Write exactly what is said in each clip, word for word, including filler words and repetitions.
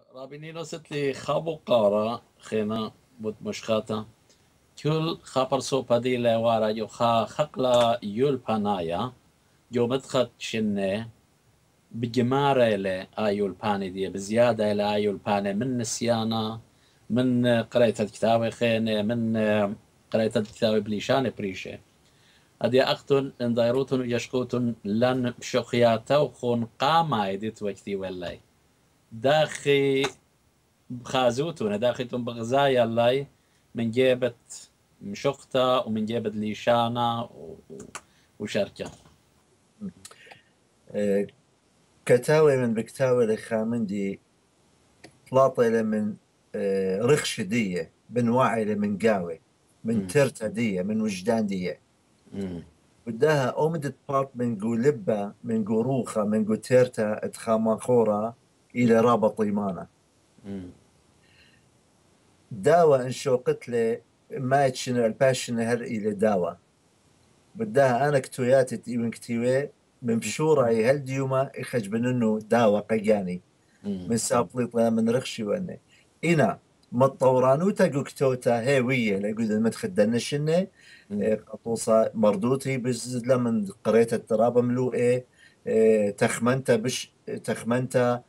رابينينو ست لي خابو قارا خينا بود مشخاتا كل خبر سو بديلا وارا يو خا خقلا يول بانايا جو مدخت شنه بجمارة إلى آيول باني دي بزيادة إلى آيول باني من نسيانا من قراية الكتاب خينة من قراية الكتاب بليشان بريشة أدي أختن إن دايروتن يشكوتن لن بشخياتا وخون قاما يديت وكتي والله داخي بخازوتون داخلتون بغزايا الله من جيبة مشقتا ومن جيبة ليشانا وشركة أه كتاوي من بكتاوي لخامندي طلاطي من أه رخش دية من وعي من قاوي من ترتا دية من وجدان دية بداها أومدت بارت من قولبة من قروخة من قوتيرتا اتخاماخورة إلى رابا طيمانة داوة إن شوقت لي ما يتشنو الباشن هر إلى داوة بداها أنا كتوياتي تيوين كتوي من بشورة هل ديوما إخج بننو داوة قياني من سابليطة من رخشي وأني إنا مطورانو تاقو كتوتا هيوية لقود المتخدنا شنة قطوصة مردوتي بزدلا من قرية الترابة ملوئة تخمنتا بش تخمنتا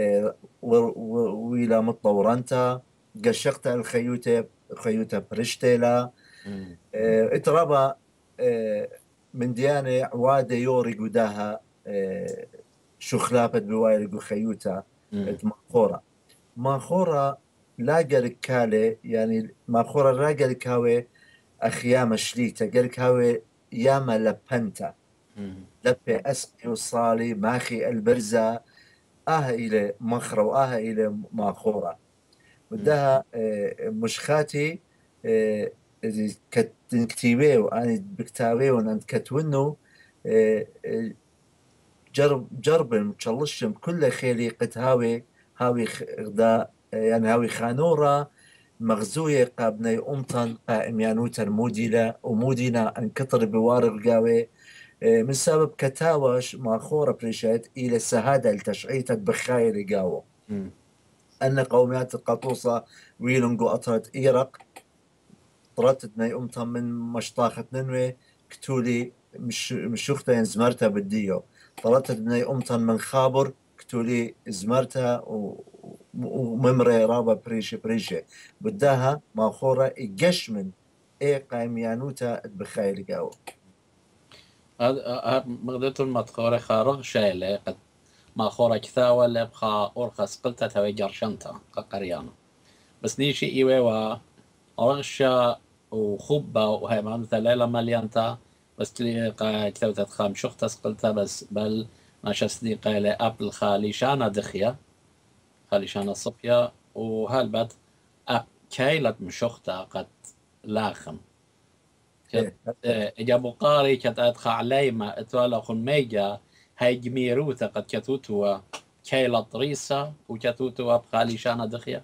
ويلا مطورانتا قشقتا الخيوتة خيوتة برشتيلا اترابا من ديانة عوادة يوري قداها شخلافة بوايل خيوتة ماخورة ماخورة لاقر كالي يعني ماخورة لاقر كاوي أخيام شليتا قال كاوي ياما لبنتا لبي أسقي وصالي ماخي البرزة آه إلى مخرة وآه إلى ماخورة بدها مشخاتي كتنكتيبي وأنا بكتابي وأنا كتونو جرب جرب متشلشم كل خيلي قد هاوي هاوي غدا يعني هاوي خانورة مغزوية قابني أمطن قائم يانوتر موديلا ومودينا انكتر بوار القاوي من سبب كتاوش ماخورة بريشات إلى السهادة التشعيت بخاير قاوة أن قوميات القطوصة ويلنقو أطرت إيرق طردت ناي أمطن من مشطاخة ننوي كتولي مش مشوختها ينزمرتها بالديو طردت بني أمطن من خابر كتولي زمرتها وممري رابا بريشة بريشة بداها ماخورة إيقش من إيه قايميانوتا بخير قاو هذا مقدتون متخوري خارغ شايلة قد ماخورة كثاوة اللي بخا أورخص قلتها توي جرشنتا قريانا بس نيشي إيوه ورغشة وخبة وهي معناتها ليلة مليانتا بس تلقى كتوتة خام شخت قلتها بس بل ما شسني قايلة أبل خاليشانا دخية خاليشانا صفية وهالبد كايلة مشخته قد لاخم إجابو قاري كت أدخى علي ما اتوالا خن ميجا هاي جميروتا قد كتوتوا كايلة طريسة وكتوتوا بخاليشانا دخية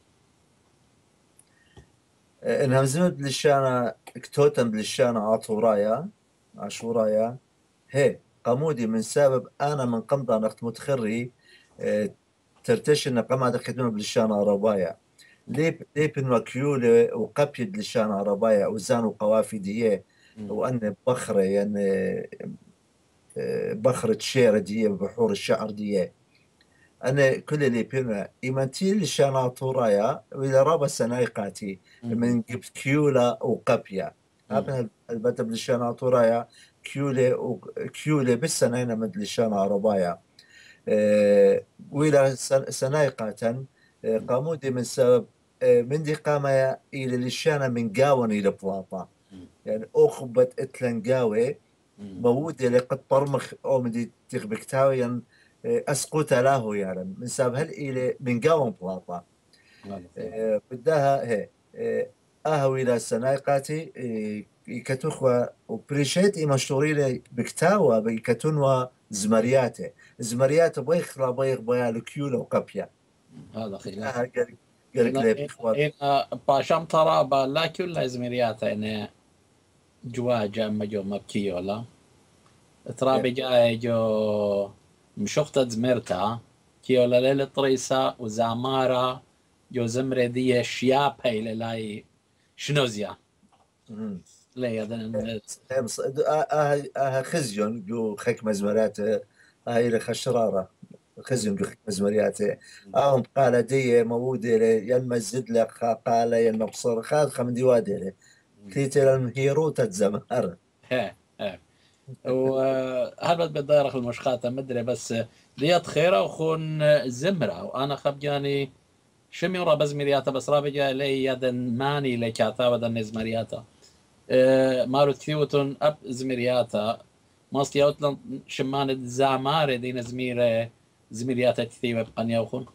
إنها مزمت بلشانة كتوتن بلشانة عطورايا عشورايا هي قمودي من سبب أنا من قمضة نخت متخري اه ترتش إن قمع خدمة بلشانة ربايا ليب ليب وكيولة وقبيد لشانة ربايا وزان وقوافي ديه وأن بخرة يعني اه بخرة شير ديه بحور الشعر ديه أنا كل اللي بينا إيمانتي لشان عطورايا وإذا رابا سنايقاتي من جبت كيولا وقبيا أبنى البتا بلشان عطورايا كيولة وكيولة بالسناينا من لشان عربايا أه وإلى سنايقاتا أه قامودي من سبب أه من دي قامة إلى لشان من قاون إلى بلاطة يعني أخبت إتلان قاوي موودي لقد برمخ أو من دي تغبكتاوي يعني أسقط له يعني من سبب هل إلى من قاوم بلاطة أه بدها هي أه أهوي إلى السنايقاتي أه كتوخوا وبريشيت مشهورين بكتاوى بكتونوا زمرياته زمرياته بيخ لا بيخ بيا لكيولا وقبيا هذا خلاف قال لك إن باشام ترى لا كل زمرياته إنه جواجة أما جو مبكيولا ترى بجاي جو مشوخت زمرتا كيولا ليلة طريسة وزامارة جو زمرة دي شيابة إلى لاي شنوزيا مم. لا يدن هم ص- دو- آه آه آه خزيون جو خيك مزمرات هاي لخشرارة خزيون جو خيك مزمريات آهم قال دي مودي لي ين مزد لك خا قال ين مبصر خاد خم ديوادي لي كليت المهيرو تتزمر. ها ها وهل بدايرخ المشخاتة مدري بس ديت خيرة وخون زمرة وأنا خبجاني شمي ورا بزمرياتا بس رابجا لي يدن ماني لي كاتا ودن زمرياتا أه مارو تثيوتون أب زمرياتا ماستي أوتلان شمان زامار دين زميرة زمرياتا تثيوة بقنيا وخون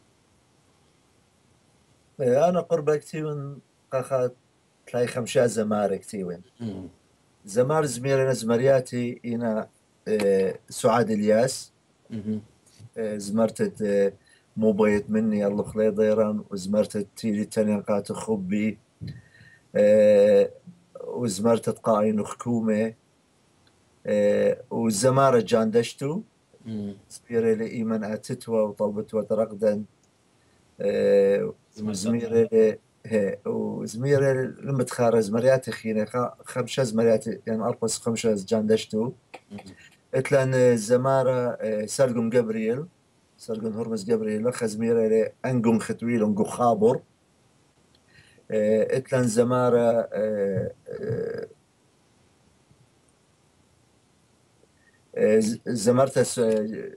أنا قرب كتيون قاخات تلاقي خمسة زمار كتيون زمار زميرنا زمرياتي إنا آه، سعاد الياس آه، زمرتت آه، مو بيت مني الله خلي ضيران وزمرتت تيلي تنقات خبي آه، وزمرتت قاين خكومة آه، وزمارة جاندشتو زميرة لإيمان آتتوا وطلبتوا ترقدا آه، وزميرة ل- هي وزميرة لما تخارج زمرياتي خينة خ- خمسة زمرياتي يعني أرقص خمسة جاندشتو اتلان زمارة آه، سرقم جبريل سرقم هرمز جبريل لخ زميرة ل أنقم ختويل أنقو خابر آه، اتلان زمارة آه، آه، آه، ز- زمرت س- آه،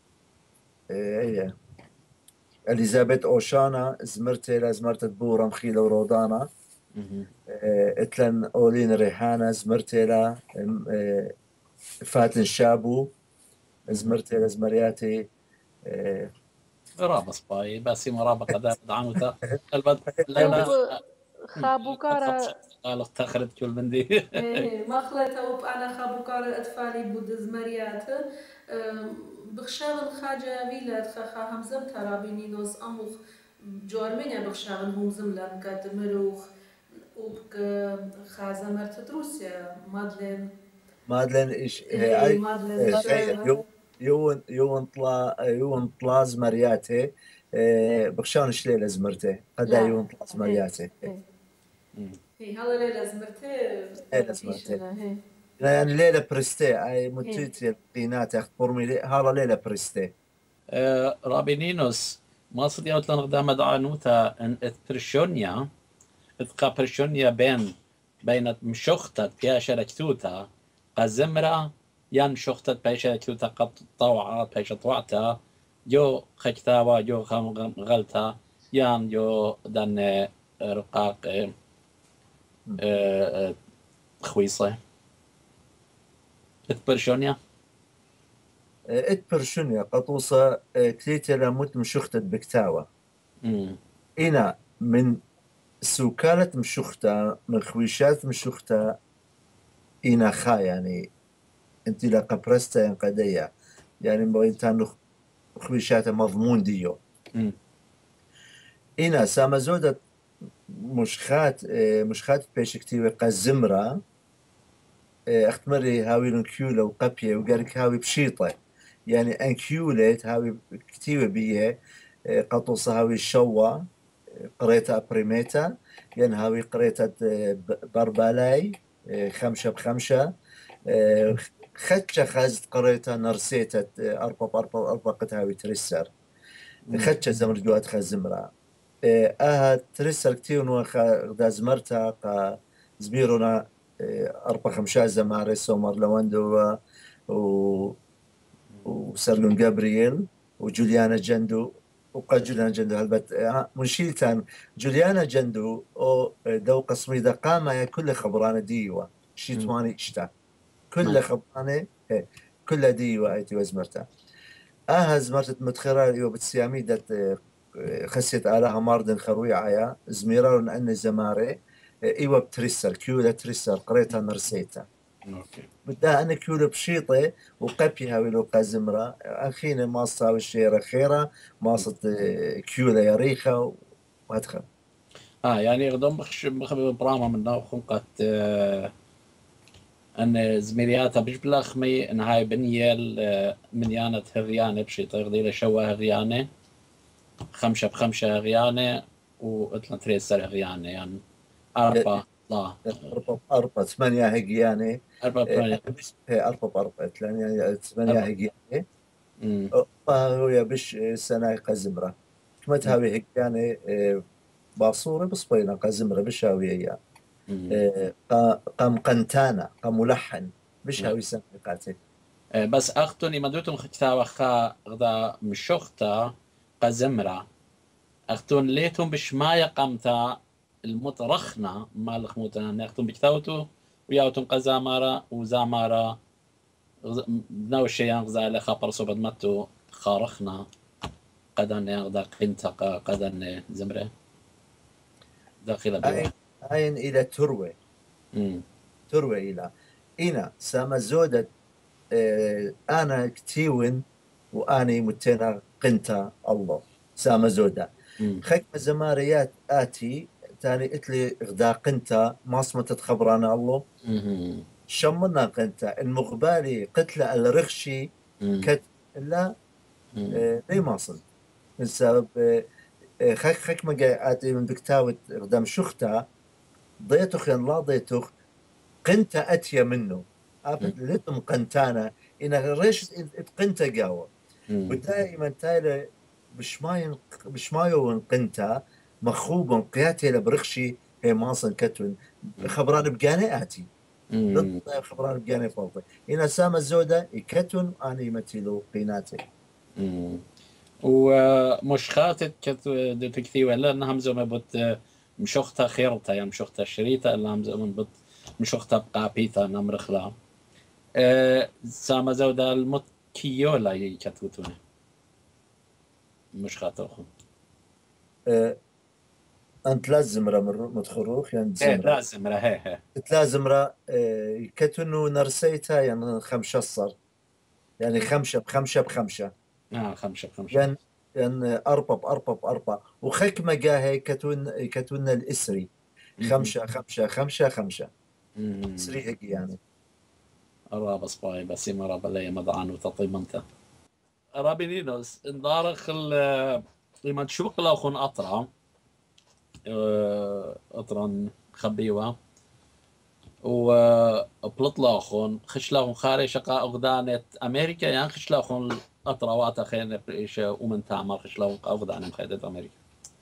هي اليزابيث اوشانا زمرتي زمرت بورا مخيلة ورودانا آه، اتلن اولين ريحانة زمرتي لا آه، فاتن شابو زمرتي زمرياتي آه، رابص باي بس مرابا قد دعانوتا البد لا توب لا خابوكارا قال اختخرت كل بندي مخلة توب أنا خابوكارا أطفالي بودز مريات بخشاون خاجة فيلات خخا همزم ترابينينوس أموخ جورمينيا بخشاون همزم لانكات مروخ وبك خازة مرتد روسيا مادلين مادلين ايش هي إيه اي مادلين شيء شايرة يو يون يون طلا يون طلا زمرياتي آه، بخشان شليلة زمرتي قدا لا يون طلا زمرياتي هي هي هلا ليلة زمرتي ليلة فيش زمرتي أنا هي يعني ليلة برستي اي هي متوتي قينات اخت برمي هلا ليلة برستي رابينينوس ما صدي أوتلان قدام دعانوتا ان اترشونيا اتقا برشونيا بين بين مشوختت بيا شركتوتا قزمرة ين شختت بيا شركتوتا قد طوعات بيا طوعتا جو خكتاوا جو خم غلتا يان جو دن رقاق خويصة اتبرشونيا ات برشونيا قطوصة كليتا لاموت مشختت بكتاوة إنا من سوكالة مشختة من خويشات مشختة إنا خا يعني انت لا قبرستا ينقدية يعني بغيتان خويشات مضمون ديو مم. إنا سامزودة مشخات مشخات بيش كتيوة قزمرة اختمري هاوي لنكيولة وقبية وقالك هاوي بشيطة يعني انكيولت هاوي كتيوة بيه قطوصة هاوي الشوة قريتها بريميتا يعني هاوي قريتها بربالاي خمسة بخمسة خدشة خازت قريتها نرسيتها أربع أربع أربع قد هاوي ترسر خدشة زمر جوات خازمرا آها ترسر كتير نوخا غدا زمرتها قا زبيرونا أربع خمسة زماري سومر لواندو و وسرلون جابرييل وجوليانا جندو وقد جوليانا جندو هلبت منشيلتان جوليانا جندو او دو قسمي دا قامة كل خبرانة ديوة شيتواني اشتا كل خبرانة كل ديوة ايتي وزمرتا اها زمرتت متخرة يو بتسيامي دات خسيت آلها ماردن خروي عيا زميرارون أن زماري ايوه بترسر كيولا ترسر قريتها نرسيتها اوكي بدها أنا كيولو بشيطة وقبيها ولو قزمرة أخينا ماصة والشيرة خيرة ماصة كيولا يريخة وهدخل اه يعني غدوم بخش بخبي براما من نوع خنقة آه ان زميلياتها بيش بلاخمي ان هاي بنيل آه من يانة هريانة بشي تغدي لشوى هريانة خمسة بخمسة غيانة وقلنا تريسر غيانة يعني أربعة لا أربعة بأربعة ثمانية هجيانة أربعة بثمانية. أربعة بأربعة ثمانية ثمانية أربعة. هجيانة أمم. هو يبش سنة قزمرة كما أمم. تهاوي هجيانة باصورة بصبينا قزمرة بشاوي يعني أمم. قام قنتانا قام ملحن نعم. بشاوي سنة قاتل آه، بس أختن إمدوتم كتاب خا غدا مشوختا قزمرة أختن ليتم بشماية قمتا المترخنة مال خموتنا أختن بكتاوتو وياوتم قزامارة وزامارة بناو الشيء غزا إلى خبر صوبت متو خارخنا قدن يغدا قنتقا قدن زمرة داخل بيوح. عين إلى تروي أمم. تروي إلى إنا سما زودة آه، أنا كتيون وأني متنا قنتا الله سما زودة أمم. خك زماريات آتي تاني إتلي غدا قنتا ما صمتت خبرانا الله أمم. شمنا قنتا المغبالي قتلة الرخشي أمم. كت لا أمم. آه، ليه ما صلت من سبب آه، آه، خك خك ما جاي آتي من بكتاوت غدام شختا ضيتخ ين لا ضيتخ قنتا أتيا منه أبد لتم قنتانا إن ريش قنتا جاوة أمم. ودائما تايلا بشماين بشمايو قنتا مخوب قياتي لبرخشي هي ماصن كتون خبران بجاني آتي أمم. ضد خبران بجاني فوضي إن سام الزودة يكتون أنا يمثلوا قيناتي أمم. ومش خاتت كت دتكتي ولا انها همزه بت مشوختها خيرتها يعني مشوختها شريطه الا همزه من بت مشوختها بقابيتا نمرخلا أه ساما زودا المت كيولا يكتوتونه مش خاطر اخو أه أنت لازم رمر متخروخ يعني ايه زمرة لازم هي هي تلازم را أه يكتونو نرسيتا يعني خمسة صر يعني خمسة بخمسة بخمسة اه خمسه بخمسه يعني يعني أربعة بأربعة بأربعة وخك مجاهي كتون كتون الإسري خمسة خمسة خمسة خمسة إسري هيك يعني رابا صباي بس ما رابا لي مضعان وتطيمنته رابي نينوس اندارخ ال لما تشوق لاخون اطرا أه اطرا خبيوه وبلطلاخون خشلاخون خاري شقاء أغدانة أمريكا يعني خشلاخون أطروات خير إيش ومن تعمل خشلاخون أغدانة مخيدة أمريكا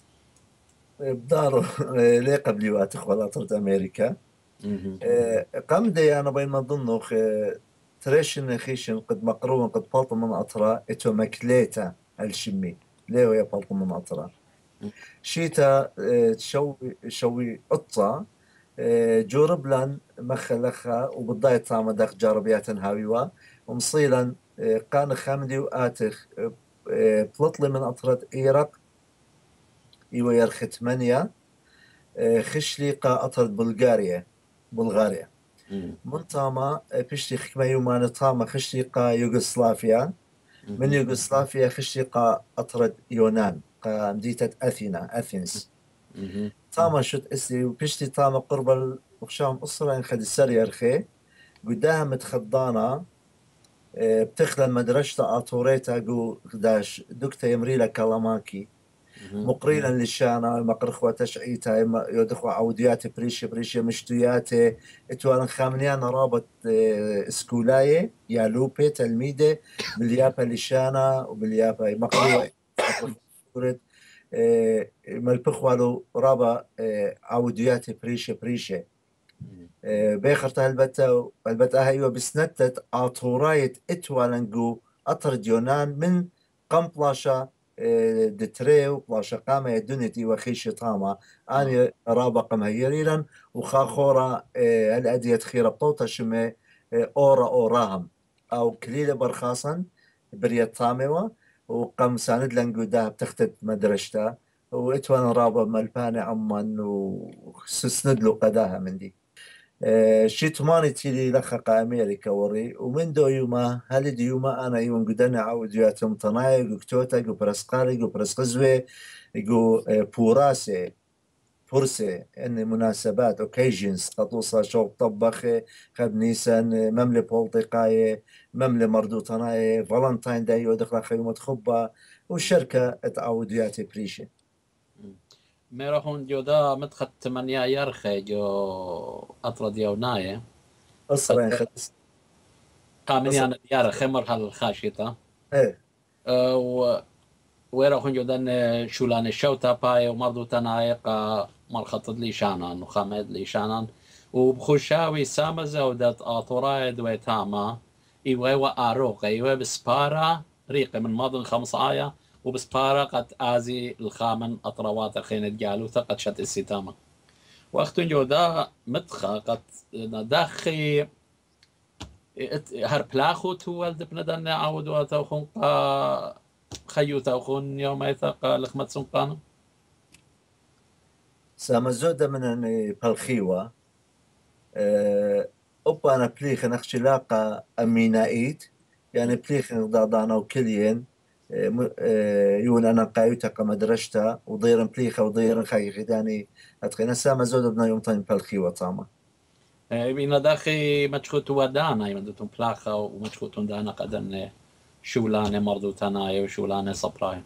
بدارو ليه قبل وقت ولا طرد أمريكا قام دي أنا بين ما ظنه تريشن خيشن قد مقرون قد بلط من أطرا إتو مكليتا الشمي ليه يا بلط من أطرا شيتا تشوي شوي قطة جوربلان مخلخا وبالضاية طامة داخ جاربيات هاويوا ومصيلا قان خامدي وآتخ بلطلي من أطرد إيرق إيوه يرخ ثمانية خشلي قا أطرد بلغاريا بلغاريا من طاما بيشتي خكما يومان طاما خشلي قا يوغوسلافيا من يوغوسلافيا خشلي قا أطرد يونان قا مدينة أثينا أثينز طاما شت اسي وبيشتي طاما قرب الوخشام أسرة إن خد السر يرخي قداها متخضانة بتخدم مدرسة أطوريتا قو قداش دكتا يمريلا كالاماكي مقرينا للشانا مقرخوة تشعيتا يدخوا عودياتي بريشي بريشي مشتوياتي اتوانا خامنيانا رابط اسكولاية يا لوبي تلميذة باليابا للشانا وباليابا مقروة ملبخوالو رابا عودياتي بريشي بريشي بيخرت هلبتا هلبتا هيو بسنتت اطورايت اتوالنقو اطرد يونان من قمبلاشا دتريو بلاشا قامة دونتي وخيش طاما اني رابق مهيريلا وخاخورا الادية خيرا بطوطة شمي اورا اوراهم او كليلة برخاصا بريت طاموا وقام ساند لنقو داه بتختت مدرشتا واتوان رابا ملباني عمان وسسند له قداها من دي شيت ماني تيلي لخق أمريكا وري ومن دو يوما هل دو يوما أنا يوم قدنا عاود ياتم طناي قو كتوتا قو برسقالي قو برسقزوي قو بوراسي فرصة إن مناسبات occasions قطوصة شوق طبخ خب نيسان مملة بولتقاية مملة مردوطناية فالنتاين داي ودخل خيمة خبة والشركة تعودياتي بريشة ميرهون جودا مدخت تمانية يرخي جو أطرد يوناية أسرين خلص قامن يعني ديار خمر هالخاشطة إيه و ويرهون جودا شولان الشوتا باي ومرضو تنايق مرخط لي شانان وخامد لي شانان وبخشاوي سامة زودت آطورايد ويتاما إيوه وآروق إيوه بسبارة ريقة من ماضن خمس آية وبسبارة قد آزي الخامن أطروات خين جالوثا قد شت الستامة وقت جودا مدخا قد داخي هر بلاخو تولد بندن عودوا توخون قا خيو توخون يوم يثق لخمت سنقانا سامة زودة من بالخيوة أوبا أنا بليخ نخشي لاقة أمينائيت يعني بليخ ضعضانا وكلين يون أنا قايوتا مدرشتا وضيرن بليخة وضيرن خايخي داني أتخينا سامة زودة بنا يوم طين بالخيوة طاما بينا داخي مجخوت ودانا يمدتون بلاخة ومجخوتون دانا قدن شولانة مرضو تنايا وشولانة صبراي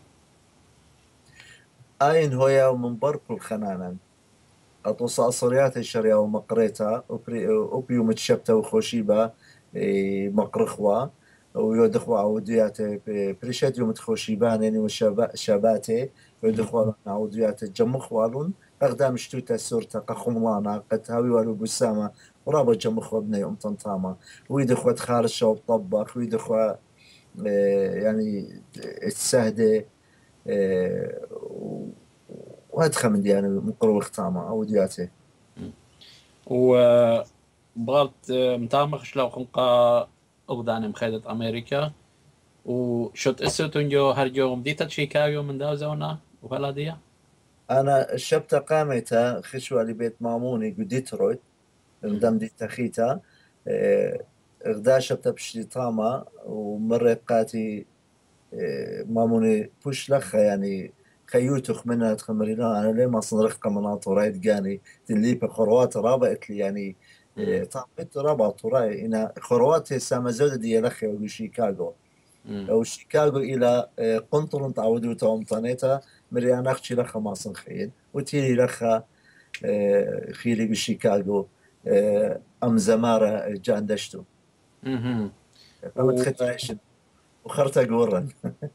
آين هويا ومن بربو الخنانا أطوصا أصريات الشريا ومقريتا وبيو متشبتا وخوشيبا مقرخوا ويودخوا عوديات بريشات يوم تخوشيبان يعني وشاباتي ويودخوا عوديات جمخوالون أقدام شتوتا سورتا قخملانا قد هاوي والو بسامة ورابط جمخوا ابني يوم تنطاما ويدخوا تخال الشوب طبخ ويدخوا يعني السهدة وهدخل من ديانة مقرو اختامة أو دياتي وبغلت متامخ شلو خنقا أغدان مخيدة أمريكا وشوت إسو تنجو هرجو مديتا شيكاغو من داو زونا وهلا ديا أنا الشبتة قامتا خشوة لبيت ماموني ديترويت مدام دي تخيتا إغدا شبتة بشي طامة ومرة قاتي ماموني بوش لخا يعني خيوتخ منها تخمرينا أنا ليه ما صنرخ مناطق رايد قاني تنلي بخروات رابط لي يعني طابت رابط راي إن خروات سامة زودة دي لخا وشيكاغو أو شيكاغو إلى قنطرن تعودوا توم طانيتا مريان أختي لخا ما صنخين وتيلي لخا خيري بشيكاغو أم زمارة جان دشتو قامت ختايشن وخرتا قورن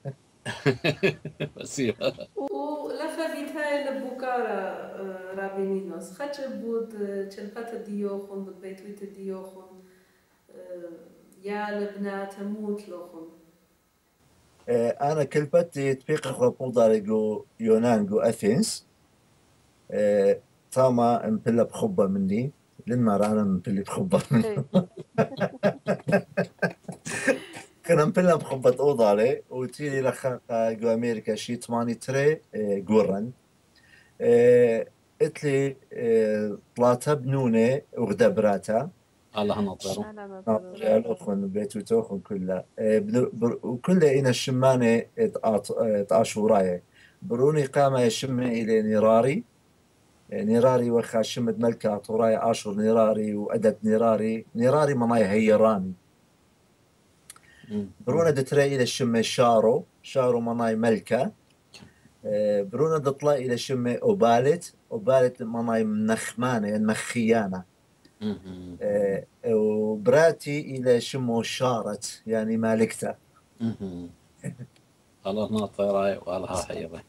ولفا فيتاي لبوكارا رابينينوس خاتش بود تشلقات ديوخون بود بيتويت ديوخون يا لبنا تموت لوخون أنا كلبتي تبيق خلقون داريقو يونانجو أثينس تاما مبلا بخبة مني لما رانا مبلي بخبة مني كنا مبلا بخبة أوضالي وتيلي لخاق جو أمريكا شي تماني تري قورن اتلي طلاتا بنونة وغدا براتا الله نطيرو ناطري الأخون بيتو توخون كلها وكلها إنا الشمانة تاشوراي بروني قامة يشمة إلى نيراري نيراري وخا شمد ملكة طوراي آشور نيراري وأدت نيراري نيراري مناي هيراني برونا دتري إلى الشمة شارو شارو مناي ملكة برونا دطلع إلى الشمة أوبالت أوبالت مناي منخمانة يعني مخيانة وبراتي إلى شمو شارت يعني مالكته الله ناطراي والله حيضي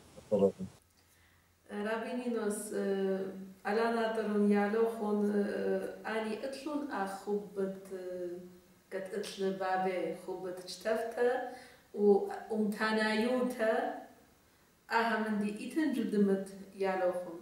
رابينينوس على ناطرون يالوخون أني أتلون أخوبت قد أتل بابي خوبت اشتفتا ومتانايوتا أهم دي إتن جدمت يالوخون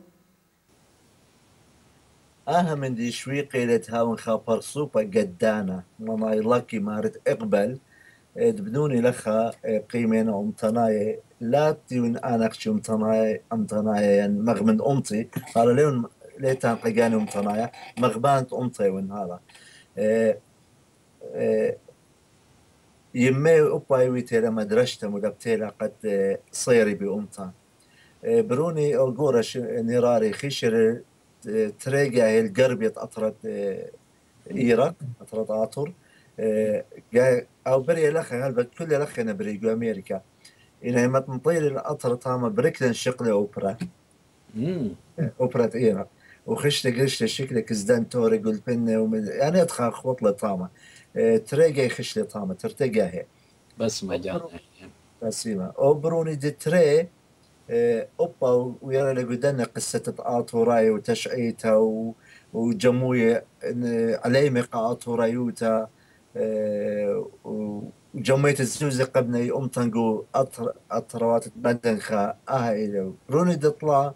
أهم دي شوي قيلت هاون خابر سوبا قدانا ماي لاكي مارت اقبل دبنوني لخا قيمين أمتناي لا تيون أنا أخشي أمتناي أمتناي يعني مغمن أمتي قال ليون ليتان قياني أمتناي مغبانت أمتي وين هذا يمي أباي ويتيلا مدرشتا مدبتيلا قد صيري بأمتا بروني أو جورش نيراري خيشر تريجا القربية أطرت إيران أطرت آطر أو بري لخ هلبت كل لخ أنا بريجو أمريكا إنها ما تنطيل الأطر تاما بريكلن شقلة أوبرا أوبرا إيران وخشت قشت شكل كزدان توري قلت بني ومن يعني أدخل خبط له تاما تريجا يخش له تاما ترتجا هي بس مجانا بسيمة أو بروني دي تري أوبا ويرى لقدنا قصة آطوراي وتشعيتها وجموية عليمق آطورايوتا وجمية الزوزة قبني أم تنقو أطر أطروات بدنخا أهايلو بروني دطلع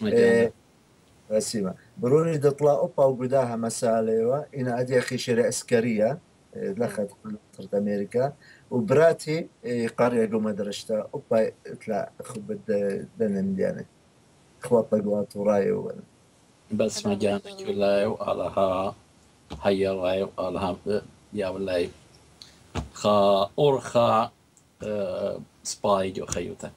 بسيمة بروني دطلع أوبا وقداها مساليوة إن أدي أخي شري عسكرية دخلت قلت أمريكا وبراتي قرية قوم درشتها أوبا إطلع خبد دنن يعني خواط قوات وراي بس مجانا كلا وعلىها هيا راي وعلىها يا ولاي خا أورخا سباي جو خيوتا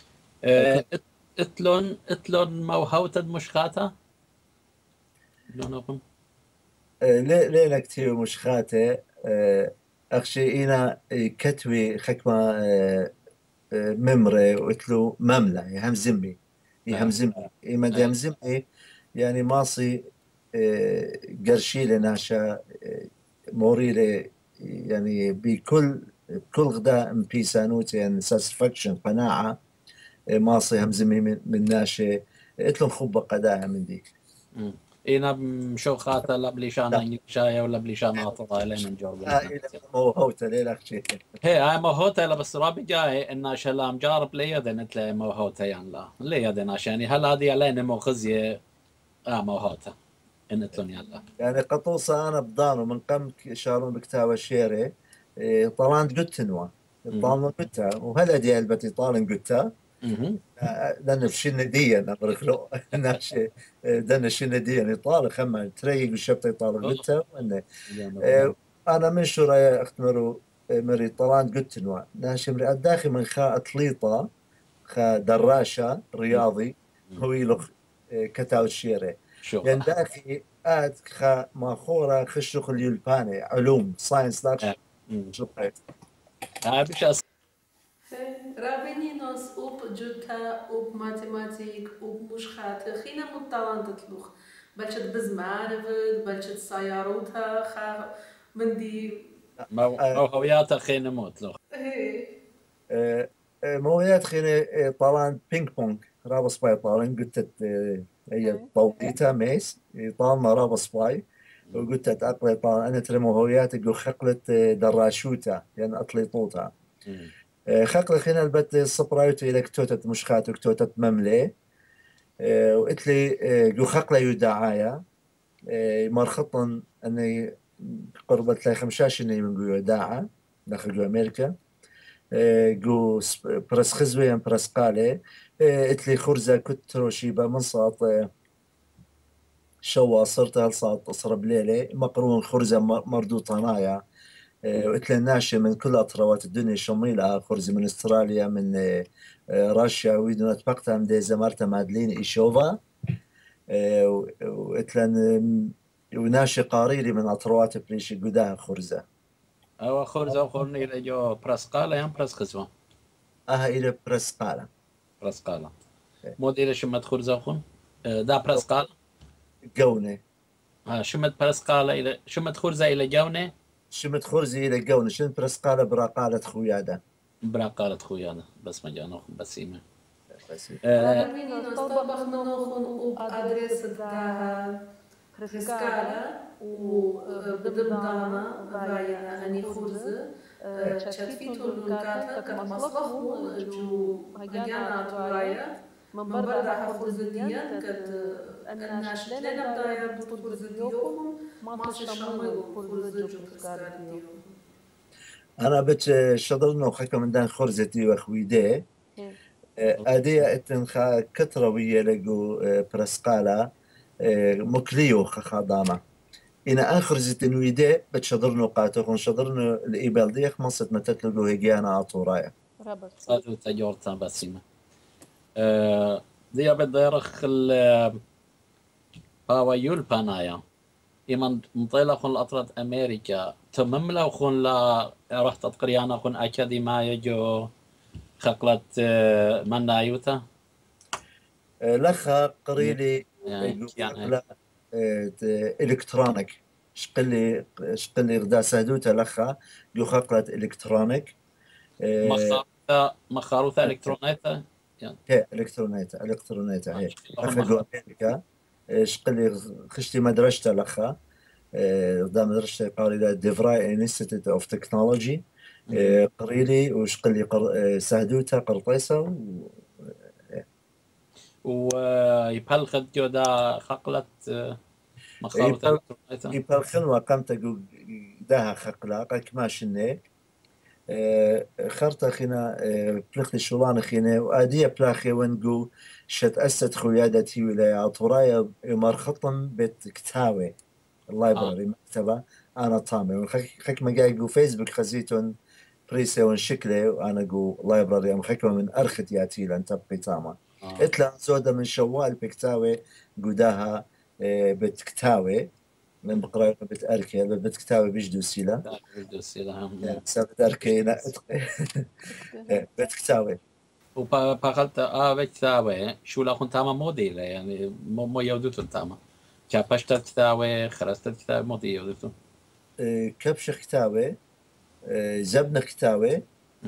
اتلون اتلون موهوتا مشخاتا لونكم ليه ليه كتير مشخاته أخشي إنا كتوي خكمة ممرة وقتلو مملة يهم زمي يهم زمي إما دي هم زمي يعني ماصي قرشي لناشا موريلي يعني بكل كل غداء بيسانوت يعني ساتسفاكشن قناعة ماصي هم زمي من ناشا قتلو خبة قداها من ديك إنا مشوخاتا لبليشان إنجليشايا ولا بليشان عطرها لين نجرب موهوتا ليلك شيء هي هاي موهوتا لا بس رابي جاي إن شلام جارب لي دن تلا موهوتا يعني لا لي دن عشان هل هذه علينا مخزية آه موهوتا إن تلون يلا يعني قطوسة أنا بدانو من قم شارون بكتاب الشيري طالان قلتنوا طالن قلتها وهلا دي البتي طالن قلتها لأن في شندية نبرك له ناشي دنا شندية يطال خما تريق وشبت يطال قلتها وأنا أنا من شو رأي أختمرو مري طلان قلت نوع ناشي مري الداخل من خا أطليطة خا دراشة رياضي هو يلخ كتاو الشيرة يعني داخل آد خا ماخورة خشوخ اليلباني علوم ساينس داكش شقيت هاي بش رابينينوس أوب جوتا أوب ماتيماتيك أوب مشخات خينا مطلان تطلخ بلشت بزمانفد بلشت سياروتها خا من دي موهويات خينا موت له موهويات خينا طالان بينج بونج رابس باي طالان قلت هي طوطيتا ميس طالنا رابس باي وقلت أقلي طالان أنا ترى موهويات يقول خقلت دراشوتا يعني أطليطوتا خقل خينا البت الصبرايوت إلى كتوتة مشخات وكتوتة مملة وقلت لي جو خقلة يدعايا مرخطن أني قربت لي خمشاش إني من جو داعة داخل جو أمريكا جو برس خزويا برس قالة قلت لي خرزة كترو شيبة من صاط شوا صرت هالصاط أصرب ليلة مقرون خرزة مردو طنايا وقلت له ناشئ من كل أطروات الدنيا شميلها خرزي من أستراليا من روسيا ويدنا تبقتها من زمارتا مادلين إيشوفا وقلت له وناشئ قاريري من أطروات بريش قداها خرزة أو خرزة وخورني إلى جو برسقالة يام برسخزوة أها إلى برسقالة برسقالة مود إلى شمت خرزة وخون دا برسقالة جونة آه شمت برسقالة إلى شمت خرزة إلى جونة شمت خرزي إلى جونة شمت برسقالة براقالة خويادة براقالة خويادة بس مجانوخ بسيمة Рабинино столбах منوخن وب أدريس داها خرسكالة وبدمدانا باينا أني خرزة شتفيتو لنكاتا كت مصلخو جو هجانا تورايا من بردا خرزة ديان كت الناش لنا بدايا بطول خرزة ديوهم ما تشمل خرزة جو خرسكالة ديوهم أنا بت شضرنا وخكم من دان خرزتي وخويدة أدية اتنخا كتروية لقو برسقالة مكليو خخادامة إن آخر زيتن ويدة بتشضرنا قاتوخن شضرنا الإيبال ديخ مصد متتلقو هجيانا عطورايا صادو تجورتا بسيمة دي بديرخ ال باوا يول بانايا إيمان مطيلة خون الأطرات أمريكا تمم لو خون لا رحت أتقريانا خون أكاديمية جو خقلت منا يوتا لخا قريلي يعني يعني لا الكترونيك شقلي شقلي غدا سهدوتا لخا جو خقلت الكترونيك مخاروثة مخاروثة إلكترونيتا يعني هي الكترونيتا الكترونيتا هي أخون اخا جو امريكا شقلي خشتي مدرسة لخا غدا مدرسة قاري ديفراي انستيتوت اوف تكنولوجي قريلي وشقلي قر... سهدوتا قرطيسة و... ويبهل خد جودا خقلت مخاروثة إلكترونيتا يبالخن وقامت داها خقلا قاك ماشني خرطة خينا بلخت شولان خينا وآدية بلاخي ونقو شت أسد خويادتي ولاية عطورايا مرخطن بيت كتاوي اللايبراري مكتبة أنا طامي خك ما قاقو فيسبوك خزيتون بريسي ونشكلي وأنا قو لايبراري أم خكمة من أرخت ياتي لان تبقي تاما إتلا زودة من شوال بكتاوي قداها بيت كتاوي من بقرا بيت أركي بيت كتاوي بيجدو سيلا بيجدو سيلا سبت أركي بيت كتاوي وبقلت آه بيت كتاوي شو لا كنت تاما موديلة يعني مو مو يودوتو تاما كابشت كتاوي خرست كتاوي مودي يودوتو كبش كتاوي زبنة كتاوي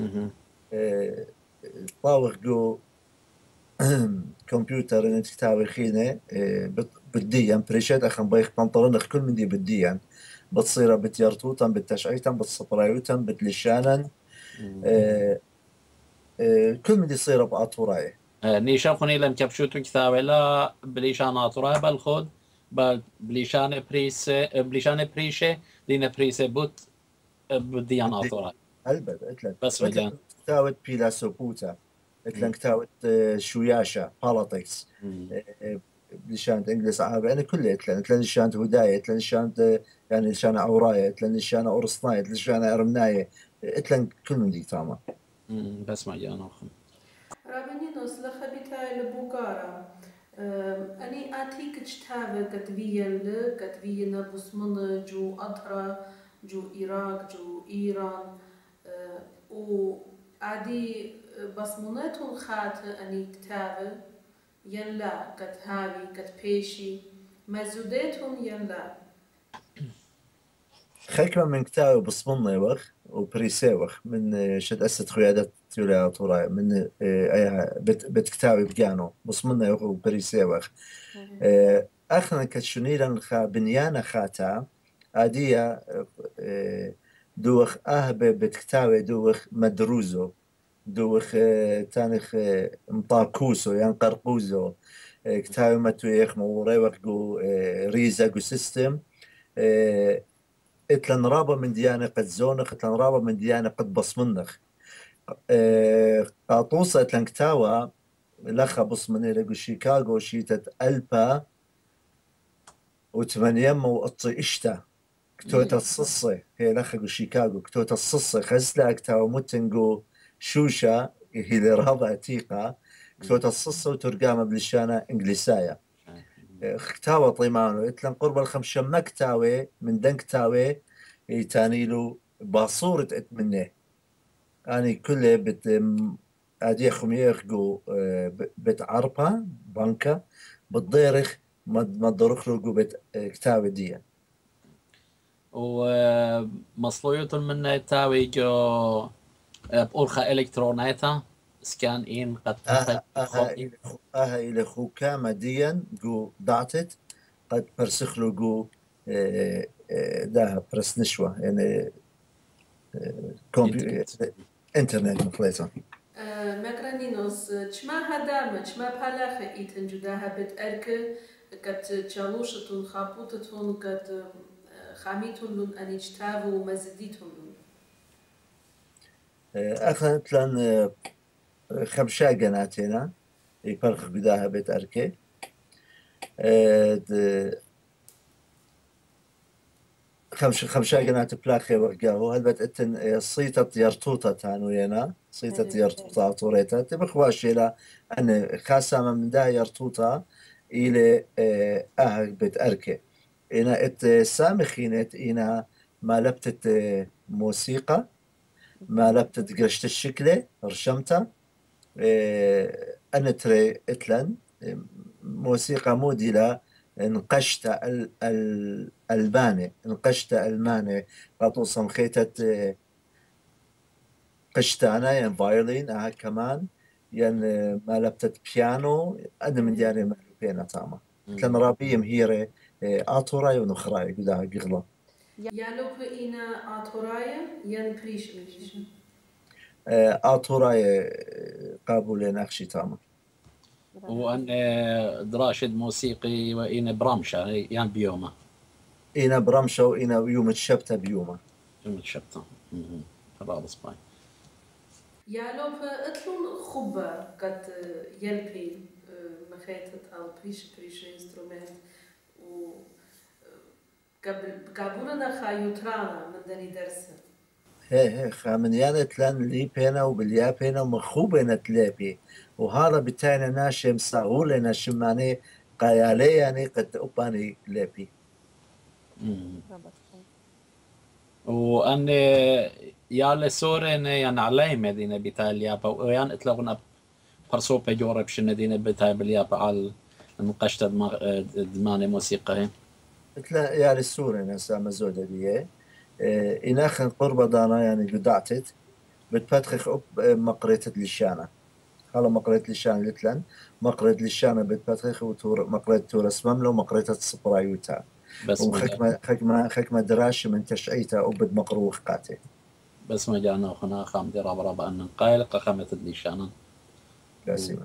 طاوخ جو كمبيوتر انت كتاوي خينة بديا بريشات اخن بايخ بنطلونخ كل من دي بديا بتصير بتيرتوتا بتشعيتا بتصبرايوتا بتلشانا اه اه كل من دي صير بأطوراي نيشان خوني لم كبشوتو كتاوي لا بليشان أطوراي بالخود بليشان بريس بليشان بريشة دينا بريسة بوت بديان أطوراي البد اتلن بس مجان كتاوت بيلا سوبوتا اتلن كتاوت شوياشة politics لشانت انجلس عربي انا كله اتلن اتلن شانت هداية اتلن شانت يعني شان اوراية اتلن شان اورسناية اتلن شان ارمناية اتلن كل من دي تاما بس مجان اخم رابنينوس لخبيتا لبوغارا اني اتيك تشتاف كتبيا ل كتبيا بوسمن جو اطرا جو إيراق جو إيران و عادي بصموناتهم خات أني كتابة ينلا كتهابي كتبيشي مزوداتهم ينلا خيكما من كتاب بصمنا وخ وبريسي وخ من شد أسد خيادات تولي طوراي من أي بت بتكتابي بجانو بصمنا وخ وبريسي وخ أخنا كتشنيلا خا بنيانا خاتا عادية دوخ أهبة بتكتاوي دوخ مدروزو دوخ تانخ مطاكوسو يعني قرقوزو كتاوي متويخ موري وقو ريزا قو سيستم اتلن رابا من ديانة قد زونخ اتلن رابا من ديانة قد بصمنخ قاطوسة اتلن كتاوى لخا بصمني لقو شيكاغو شيتت ألبا وتمنيم وقطي إشتا كتوتا الصصة هي لخقو شيكاغو كتوتا الصصة خزلا كتاو متنقو شوشة هي لرابع تيقة كتوتا الصصة وترقامة بلشانة إنجليسايا كتاوى طيمانو إتلن قرب الخمشة مكتاوي من دن كتاوي يتانيلو باصورة اتمنى أني كله بت أدي خميخقو بت عربة بانكا بتضيرخ ما تضرخ له بت كتاوي دي ومصلوية من تاوي جو بأرخة إلكترونيتا سكان إن قد أها أها إلى أها إلى خوكامة ديا جو دعتت قد برسخلو جو ده برس نشوة يعني كمبيوتر انترنت مخلصة مكرانينوس تشما هدامة تشما بحالاخة إيتن جداها بتأرك كت تشالوشتون خابوتتون كت خاميتون لون أني تشتابو ومزديتون لون أخذت لان خمشا قناتنا يفرق بداها بيت أركي خمش خمشة قناة بلاخي ورقاو هل بتأتن صيتة يرتوطة تانوينا صيتة يرتوطة عطوريتا تبخواش إلى أن خاصة من دا يرتوطة إلى أه بتأركي إنا إت سامخينت إنا ما لبتت موسيقى ما لبتت قرشت الشكلة رشمتها أنا تري إتلن موسيقى موديلة نقشت ال ال الباني نقشت الماني قطوصم خيتت قشت أنا ين فايولين أها كمان ين ما لبتت بيانو أنا من دياري مالوبينا تاما تلم رابي مهيرة آطوراي ونخراي قدها قغلا يالوك إنا آطوراي ين بريش بريش آطوراي قابولين أخشي تاما وأن دراشد موسيقي وإن برامشة يعني بيومه إنا برمشة وإنا يوم الشبتة بيومه يوم الشبتة رابط باي يالوك اتلون خبة قد يلبي مخيطة أو بريش بريش إنسترومنت و قبل قابولنا خايوترانا من دني درسه هي هي خامنيانة لان لي بينا وباليا بينا ومخوبنا تلابي وهذا بالتالي ناشم ساغولنا شماني قيالي يعني قد أباني لابي وأن يا سورين يعني علي مدينة بتاليا ويان إتلغنا برسوبة جورب شندينة بتاليا على المقشتة دماني موسيقى مثل يا السوري ناس مزودة دي إناخن قرب دانا يعني قدعتت بتفتخخ أب مقريتة للشانة هلا مقريت للشانة لتلن مقريت للشانة بتفتخخ وتور مقريت تورس مملو مقريتة سبرايوتا بس وخكمة خكمة خكمة دراش من تشعيته وبد مقروخ قاتي بس ما جانا هنا خام دي رابا رابا أن قايل قخامة للشانة لاسمة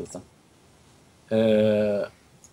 أه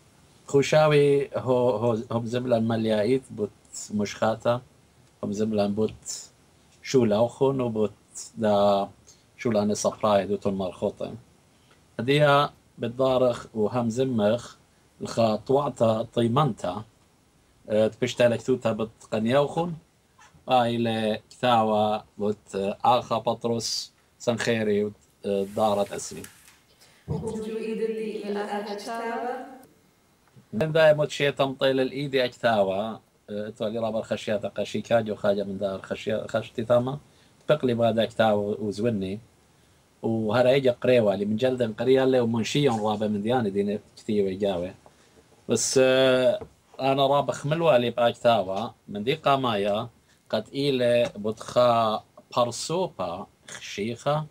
خوشاوي هو هو هم زملا مليايت بوت مشخاتا هم زملا بوت شو لاوخون وبوت دا شو لاني صفراي دوتون مرخوطة هديها بالدارخ وهم زمخ الخاطوعتا طيمنتا أه تبشتالك توتا بتقنيوخون آيلة كتاوة بوت آخا بطرس سنخيري دارت أسري وجو إيدي الأهجتاوة من دا يموت شيء تمطيل الإيد أكتاوة تولي رابر خشيات قشي كاجو خاجة من دار خشية خشتي ثاما تقلي بعد أكتاوة وزوني وهرا يجي قريوة اللي من جلد قرية اللي ومنشيا رابا من ديانة دينا كتيوة جاوة بس أنا رابا خملوة اللي بأكتاوة من دي قامايا قد إيلة بتخا برسوبا خشيخة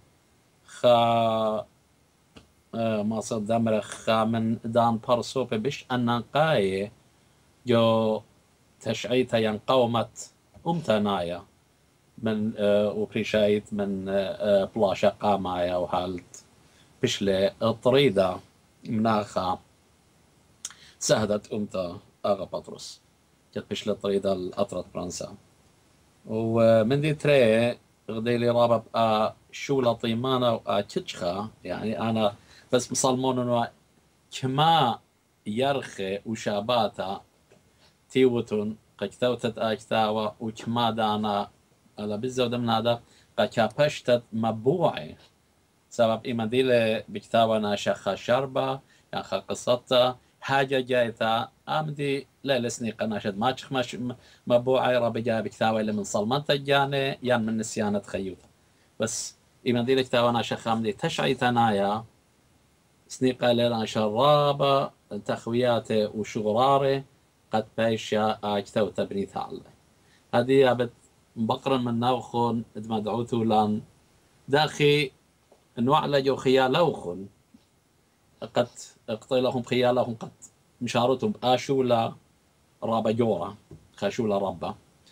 خا ما صدمر خا من دان برسوبا بش أنقاية جو تشعيتا ينقومت أمتنايا من آه وبريشايت من آه بلاشا قامايا وحالت بشلي الطريدة مناخا سهدت أمتا أغا بطرس جت بشلي الطريدة الأطرة فرنسا ومن دي تري غديلي رابط آه شو لطيمانة وآتشخا يعني أنا بس مصلمون كما يرخي وشاباتا تيوتون قكتوتت أكتاوة وكما دانا على بالزود من هذا قكابشتت مبوعي سبب إما ديلي بكتاوة ناشخة شربة ياخا قصتا حاجة جايتا أمدي لا لسني قناشد ما تشخ مش مبوعي ربي جاي بكتاوة اللي من صلمت الجاني يان من نسيانة خيوت بس إما ديلي كتاوة ناشخة أمدي تشعي تنايا سنيقة لنا شرابة تخوياتي وشغراري قد بايشا اكتو تبريث على هذه ابد بقرا من نوخون مدعوتو لان داخي انواع لجو خيالوخون قد اقتلهم خيالهم قد مشارتهم اشولا رابا جورا خاشولا ربا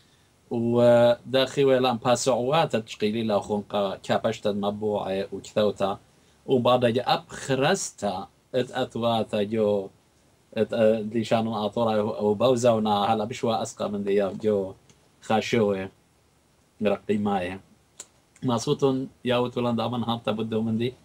وداخي ولان باسعوات تشقيلي لهم كابشت المبوعة وكثوتا وبعد اب خرستا اتواتا جو اللي شانوا آطورا وبوزونا هلا بشوى أسقى من دي جو خاشوه مرقي مايه ما صوتون ياوت ولان دامن هابتا بدو من دي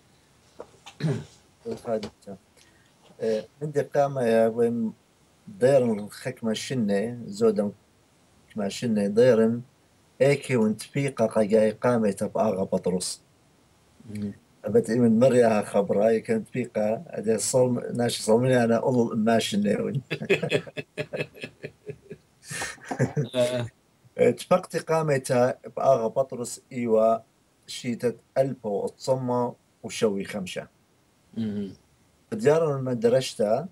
عندي قامة يا وين دير الخكمة شنة زودم ماشينا ضيرم ايكي وانتبيقا قاقاي قامت بآغا بطرس أبت من مريا خبراي كانت بيقا أدي صوم ناشي صومني أنا أضل ماشينا تفقتي قامتا بآغا بطرس إيوا شيتت ألبا وأتصمى وشوي خمشة ديارا من درشتا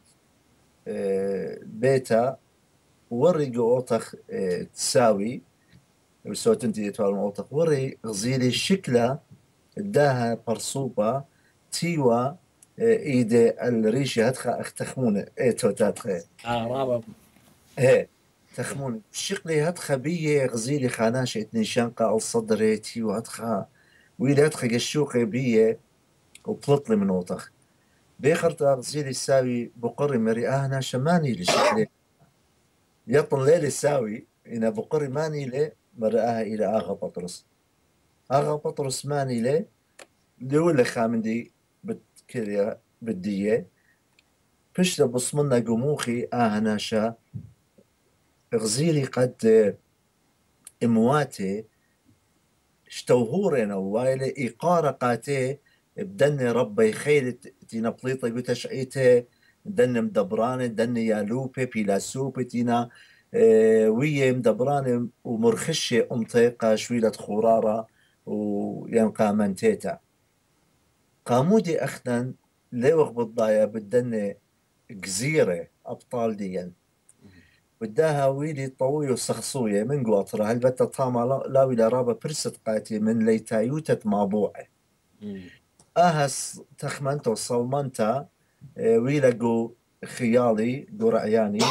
بيتا وري قوطخ تساوي وسوت انتي توال موطخ وري غزيلي شكلة داها برصوبة تيوا ايدي الريشة هتخا اختخمونة ايه توتاتخي اه رابع ايه تخمون شقلي هتخا بيه غزيلي خاناش اتني شانقة الصدري تيوا هتخا ويلي هتخا قشوقي بيه وبلطلي من وطخ بيخرت غزيلي ساوي بقري مري اهنا شماني لشقلي يطن ليلي ساوي إن بقري ماني لي مرآها إلى آغا بطرس آغا بطرس ماني لي لولا خامندي بتكريا بدية فشل بصمنا قموخي آهنا شا غزيلي قد إمواتي شتوهورنا وايلي إيقارة قاتي بدني ربي خيل تينا بليطة قلت شعيته دني مدبراني دني يالوبي بيلاسوبي تينا اه ويا مدبراني ومرخشة أمطيقة شويلة خرارة وينقى منتيتا قامودي أخنا ليوغ بالضايا بدني جزيرة أبطال ديا بداها ويلي طوي وسخصوية من قواطرة هل بتا طاما لاوي لرابا برست قاتي من ليتايوتة مابوعة اهس تخمنتو صومنتا ويلقو خيالي قو رعياني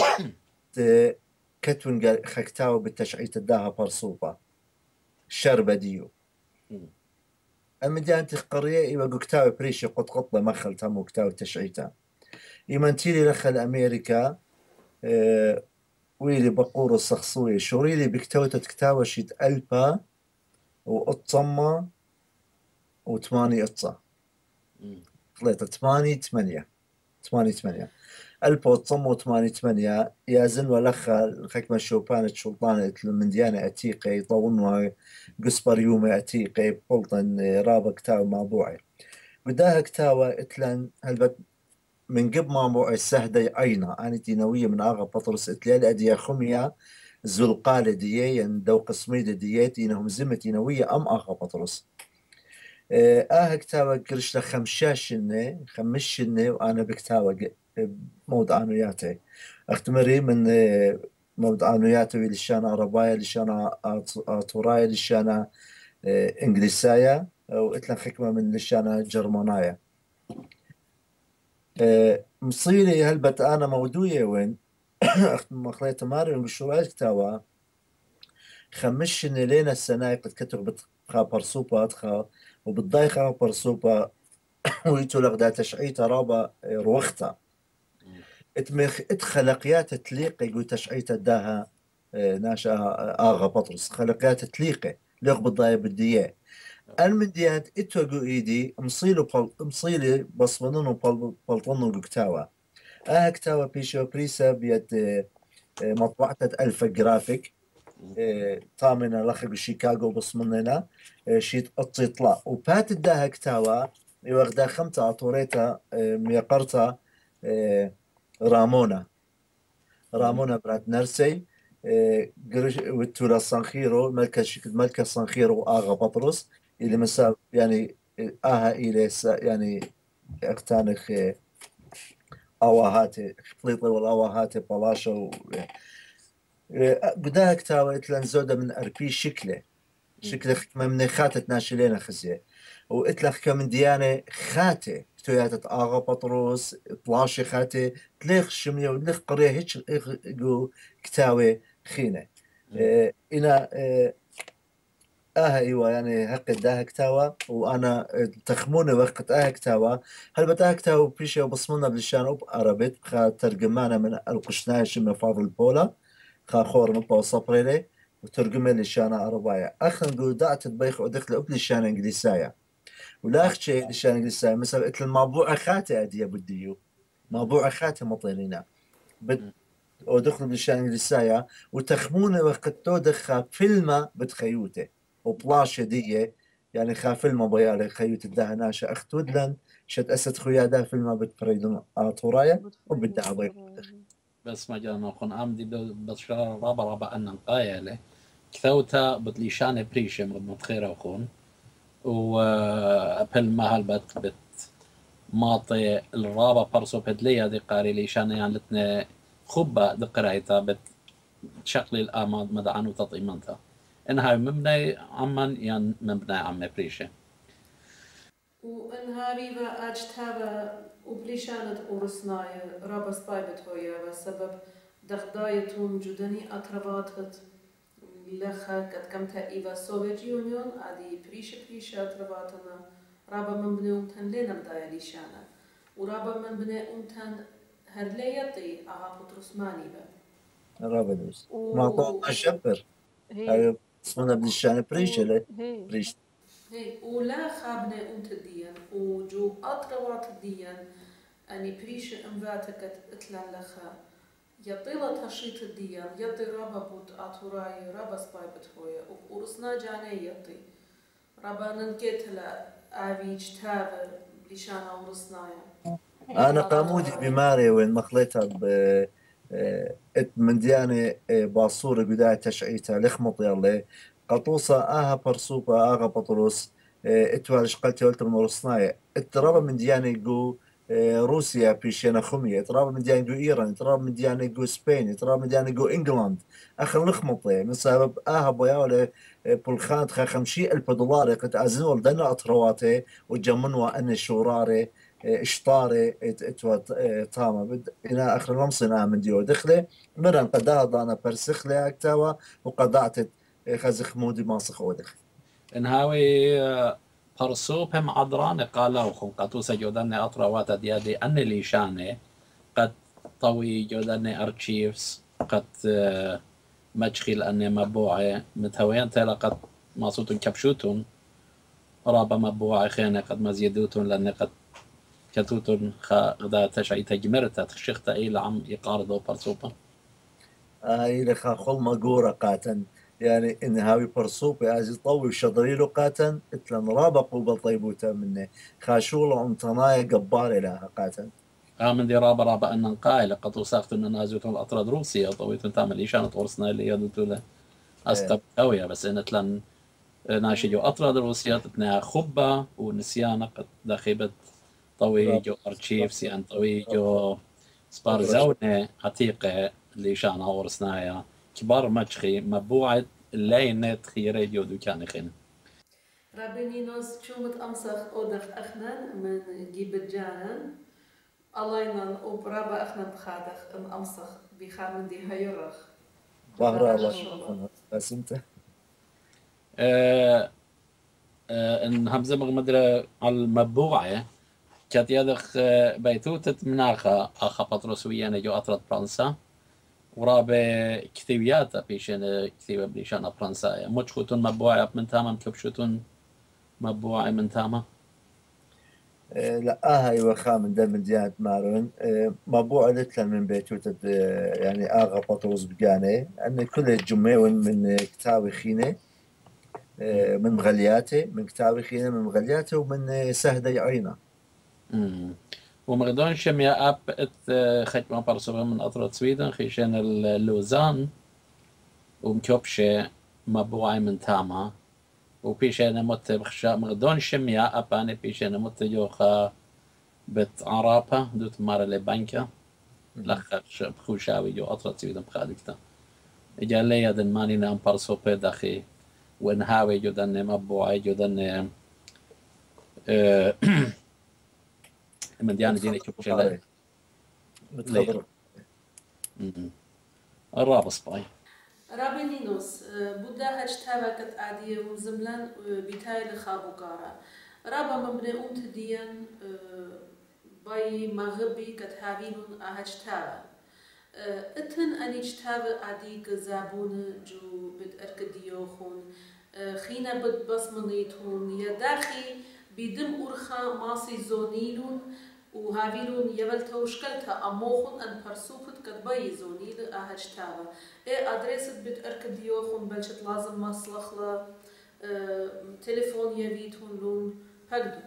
كتون خكتاو بالتشعيت الداها برصوبة شربة ديو المدينة القرية إيوا قكتاو بريشي قط قطة مخل تمو كتاو تشعيتا إيمانتيلي لخل أمريكا اه ويلي بقور الصخصوية شوريلي بكتوتة كتاوة شيت ألبا وأتصمى وثماني أتصى خليطة ثماني ثمانية ثماني ثمانية ألبا وتصمى وثماني ثمانية يازن ولخا الحكمة شوبانة شلطانة من ديانة أتيقي طونوا قصبر يومي أتيقي بولطن رابا كتاوة مابوعي بداها كتاوة إتلان هلبت من قبل ما مو السهدي أينا أنا تينوية من آغا بطرس إتلال أديا خمية زلقالة ديي دو قسميدة ديات إنهم زمة تينوية أم آغا بطرس آه كتاوة قرش لخمشاشنة خمشنة وأنا بكتاوة مود عنوياتي أختمري من مود عنوياتي لشانا عربايا لشانا أطورايا لشانا إنجليسايا وإتلان حكمة من لشانا جرمانايا أه مصيري هلبت أنا مودوية وين مخليت ماري ومشروعات كتاوا خمشني لينا السنة قد كتبت خا برسوبة خا وبتضاي خا برسوبة ويتو لغدا تشعيتا رابا روختا اتمخ اتخلقيات تليقي قو تشعيتا داها ناشا آغا بطرس خلقيات تليقي لغ بتضاي بديه المديات اتوقو ايدي مصيلو بل... مصيلي بصمنون وبلطنون كتاوا اه كتاوا بيشو بريسا بيد مطبعة ألفا جرافيك طامنا لخق شيكاغو بصمننا شيت اطيطلا وبات داها كتاوا يوغدا خمتا اطوريتا ميقرتا رامونا رامونا برات نرسي قرش وتولا صنخيرو ملكة ملكة صنخيرو آغا بطرس اللي مسا يعني آها إلى يعني اقتانخ أواهاتي خليطي والأواهاتي بلاشة بداها كتاوة إتلان زودة من أربي شكله شكله خكمة من خاتة ناشلين خزيه وإتلخ كمن ديانة خاتة كتوياتة آغا بطروس طلاشي خاتة تليخ شمية ونلخ قرية هيتش كتاوة خينة إيه إنا إيه آه أيوة يعني هق داها كتاوة وأنا تخموني وقت آه كتاوة هل بتاه كتاوة بيشة وبصمنا بالشان عربيت خا ترجمانا من القشناية شمي فاضل بولا خا خور نبا وصبريلي وترجمة للشان عربية أخن قوداء تطبيخ ودخل أبلي الشان إنجليسايا ولا أخشي للشان إنجليسايا مثلا قلت الموضوع خاتي أدي بديو موضوع خاتي مطينينا بد او دخل بلشان لسايا وتخمونه وقت تودخ فيلم بتخيوته وبلاشة دي يعني خا فيلم بيالي خيوت الدها ناشا اخت ودلن شت اسد خويا دا فيلم بتفريدون اطورايا وبدع ضيف بس ما جانا نكون عمدي بشار رابا رابا أن نقايله كثوتا بتليشان بريشة متخيرة أخون وأبل مهل بت بت ماطي الرابا برسو بدلية دي قاري ليشان يعني لتنا خبة دقرايتا بت شكل الآماد مدعان وتطيمنتا إنها مبنى عمان يعني مبنى عم بريشة وإنها ريبا أجتابا وبليشانت أورسنايا رابا سبايبت هويا وسبب دخدايتون جدني أترباتت لخا قد كمتا إيفا سوفيت يونيون أدي بريشة بريشة أترباتنا رابا من بني أمتن لينا بدايا ليشانا ورابا من بني أمتن هرليتي أها بطرسماني با رابا دوس ما طول شبر هي اسمنا بلشان بريشة لي هي بريشة هي ولا خابني أمت الدين وجو أطروات الدين أني بريشة أمباتكت إتلان لخا يطيلة تشيط الدين يطي رابا بود أطوراي رابا سبايبت هويا ورسنا جاني يطي رابا ننكت لا أبيج تابر لشانا ورسنايا انا قامودي بماري وين مخليتها ب ات من دياني باصورة بداية تشعيتها لخمط يلي قطوصة اها برسوبة اها بطروس اتوالش قلتي قلت من رصنايا اترابا من دياني جو روسيا بيشينا خمية اترابا من دياني جو ايران اترابا من دياني جو سبين اترابا من دياني جو انجلاند اخر لخمطي من سبب اها بياولي بولخانت خا خمشي الف دولار قد ازنول دنا اطرواتي وجمنوا ان شوراري اشطاري اتوا تاما بد إلى آخر لمصنا من ديو دخله مرن قداها ضانا برسخلي أكتاوا وقضعت خزخ مودي ماسخ ودخل إنهاوي برسو بهم عدران قالوا خم قطوسة جودن أطروات ديادي أن ليشاني قد طوي جودن أرشيفز قد مجخيل أن مبوعي متهوين تلا قد ماسوتون كبشوتون رابا مبوعي خينة قد مزيدوتون لأن قد كتوتون خا غدا تشعي تجمرتا تشيختا إلى عم يقارضوا برسوبا هاي لخا خل مقورة قاتن يعني إن هاوي برسوب يازي طوي شضريلو قاتن اتلن رابقوا بطيبوتا منه خاشولة انتنايا قباري لها قاتن آمن دي رابا رابا أن نقايل قد وصافت أن نازوتون الأطراد روسيا طويتون تعمل إيشانة ورسنا اللي يدوتو له أستب أويا بس إن تلن ناشي جو أطراد روسيا تتناها خبة ونسيانة قد داخبت طوي جو أرشيفز يعني طوي جو سبارزونة عتيقة اللي شانها ورسنايا كبار مجخي مبوعد اللي نت خيري ديو دو كان خين رابينينوس شومت أمسخ أودخ أخنان من جيب جانن الله ينن وبرابا أخنان بخادخ أم أمسخ بخامن دي هيرخ بهرا الله بس انت آه آه إن همزة مغمدرة على المبوعة كانت يدخ بيتوتة مناخة أخا بطرسوية جو أطرد فرنسا ورابع كثيويات بيشان كثيوة بيشان فرنسا مجخوتون مبوعة من تامم كبشوتون مبوعة من تامة لا هاي وخام دم من ديانة مارون مبوعة لتلا من بيتوتة يعني آغا بطوز بقاني أن كل الجمعون من كتاوي خينة من مغلياته من كتاوي خينة من مغلياته ومن سهدي عينة ومغدون شميا أب ات ختمة برسوبة من أطرد سويدن خيشان اللوزان ومكوبشة مبوعي من تاما وبيشان مت بخشاء مغدون شميا أب أنا بيشان مت جوخا بت عرابة دوت مارا لبانكا لخ بخوشاوي جو أطرد سويدن بخادكتا إجا لي يدن ماني نام برسوبة داخي ونهاوي جدن مبوعي جدن اه من ديانة ديني كبشة متخبر الرابص باي رابينينوس بودا هجتابا كت عادية وزملان بتاي لخابوكارا رابا مبنى أمت ديان باي مغبي كت هابينون هجتابا اتن أني جتابا عادي كزابون جو بد أركديوخون خينا بد بصمنيتون يا داخي بدم أرخا ماسي زونيلون وهافيلون يبلتها وشكلتها أموخن أن برسوخت كتبيزوني لأهجتابا إيه أدريست بتأركد ديوخن بلشت لازم مصلخ اه تليفون يبيتون لون هكذا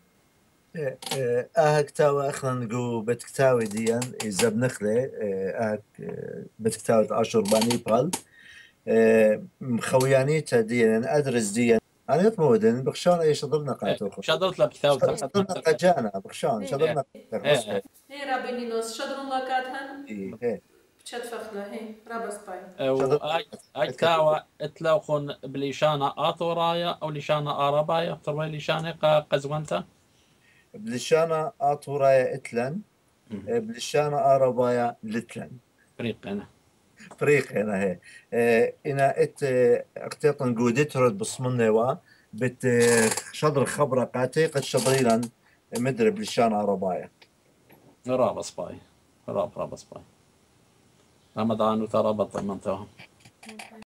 اهك تاوى اخنا نقو بتكتاوي ديان اذا بنخلي اهك بتكتاوي اشهر باني بال مخويانيتا ديان ادرس ديان انا يطمودن بخشان اي شضرنا قاتو شادرت لك كتاب شضرنا قجانا بخشان شضرنا ايه هي رابيني نوس شدرون لاكاتهن ايه بشت فخلة هي رابس باي واي اي كاوا اتلوخن بليشانا اطورايا او ليشانا اربايا تروي ليشانا قزونتا بلشانا اطورايا اتلن بلشانا اربايا لتلن فريقنا فريق هنا هي انا ات اقتطن جودت رد بصمنا وا بت شطر خبره قاتي قد شطريلا مدرب لشان عربايا رابس باي راب رابس باي رمضان وترابط المنطقة